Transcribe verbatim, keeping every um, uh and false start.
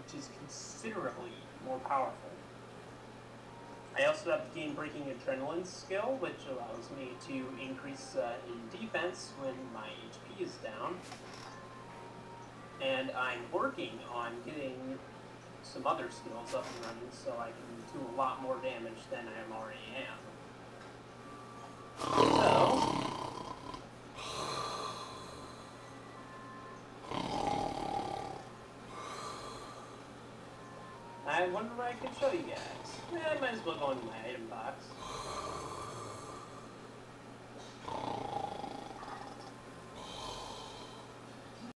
which is considerably more powerful. I also have the game-breaking adrenaline skill, which allows me to increase uh, in defense when my H P is down. And I'm working on getting some other skills up and running so I can do a lot more damage than I already am. So, I wonder what I could show you guys. Eh, I might as well go into my item box.